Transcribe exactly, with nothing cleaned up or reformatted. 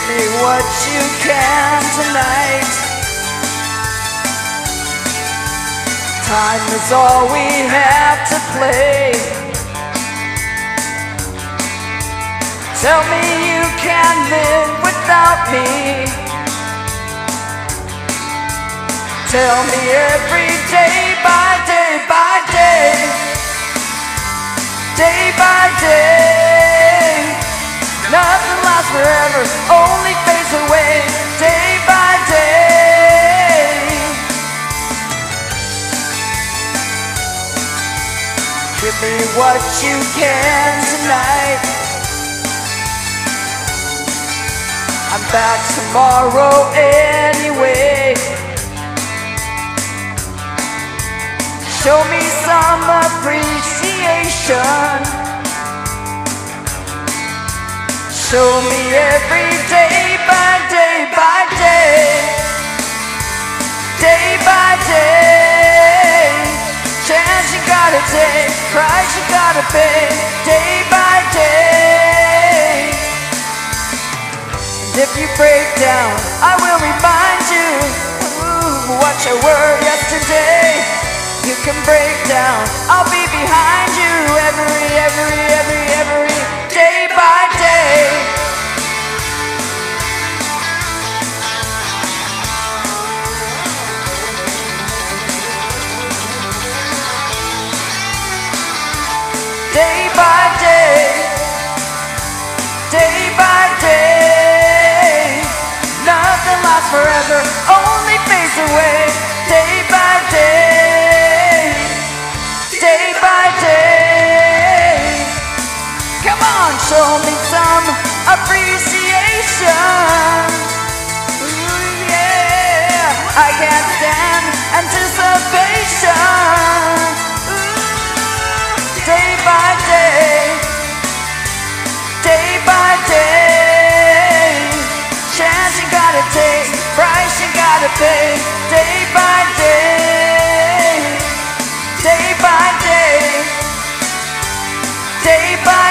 me what you can tonight. Time is all we have to play. Tell me you can't live without me. Tell me every day by day by day, day by day. Nothing lasts forever, only fades away, day by day. Give me what you can tonight. I'm back tomorrow anyway. Show me some appreciation. Show me every day by day by day, day by day. Chance you gotta take, price you gotta pay, day by day. And if you break down, I will remind you ooh, what you were yesterday. You can break down, I'll be behind you every, every, every, every day by day. Day by day, day by day. Nothing lasts forever, only fades away, day by day, day by day. Come on, show me some appreciation. Ooh, yeah, I can't stand anticipation. Ooh, day by day, day by day. Chance you gotta take, price you gotta pay, day by day, day by day, day by